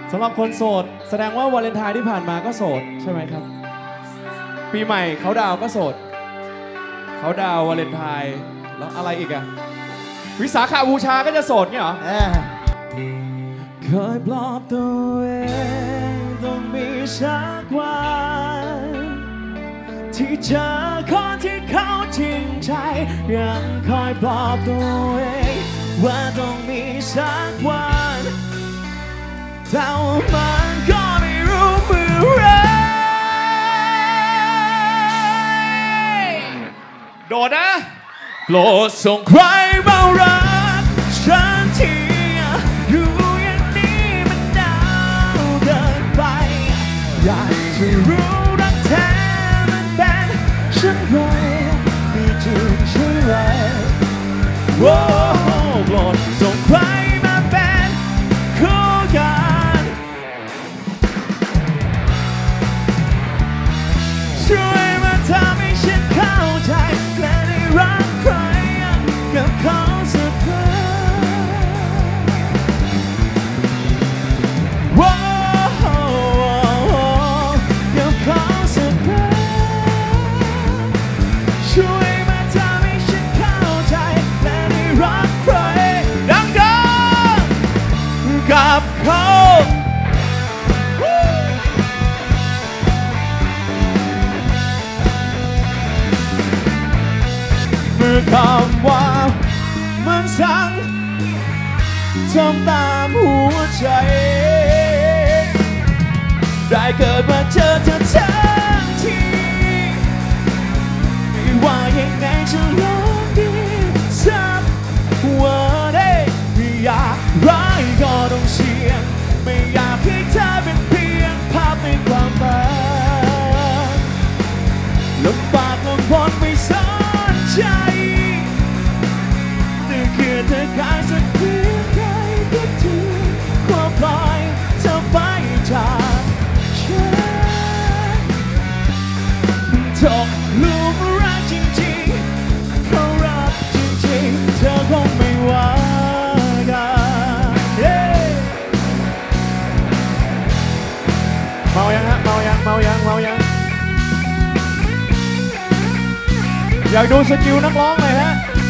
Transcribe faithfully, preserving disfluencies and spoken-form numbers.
สำหรับคนโสดแสดงว่าวาเลนไทน์ที่ผ่านมาก็โสดใช่ไหมครับปีใหม่เขาดาวก็โสดเขาดาววาเลนไทน์แล้วอะไรอีกอะวิสาขบูชาก็จะโสดเนี่ยเหรอเคยปลอบตัวเองต้องมีสักวันที่เจอคนที่เขาจริงใจยังคอยปลอบตัวเองว่าต้องมีสักวันแต่มันก็ไม่รู้เมื่อไรโดดนะโปรดส่งใครมารักฉันทีอยู่อย่างนี้มันหนาวเกินไปอยากจะรู้รักแท้มันเป็นเช่นไรมีจริงใช่ไหมโอ้โปรดส่งใครมาเป็นคู่กันช่วยมาทำให้ฉันเข้าใจและได้รักใครกับเขาสักครั้งว้าวกับเขาสักครั้งช่วยมาทำให้ฉันเข้าใจและได้รักใครดังกันกับเขาเมื่อคำว่ามันสั่งทำตามหัวใจได้เกิดมาเจอเธอทั้งทีไม่ว่ายังไงจะลองดีสักวันเองไม่อยากร้ายก็ต้องเสี่ยงไม่อยากให้เธอเป็นเพียงภาพในความฝันลำบากลำบนไม่สนใจแต่คือเธอขายสักเพียงใดก็ถือความปล่อยเธอไปจากฉันตกหลุมรักจริงๆเขารักจริงๆเธอคงไม่ว่ากันเมายังฮะเมายังเมายังเมายังอยากดูสกิลนักร้องเลยฮะ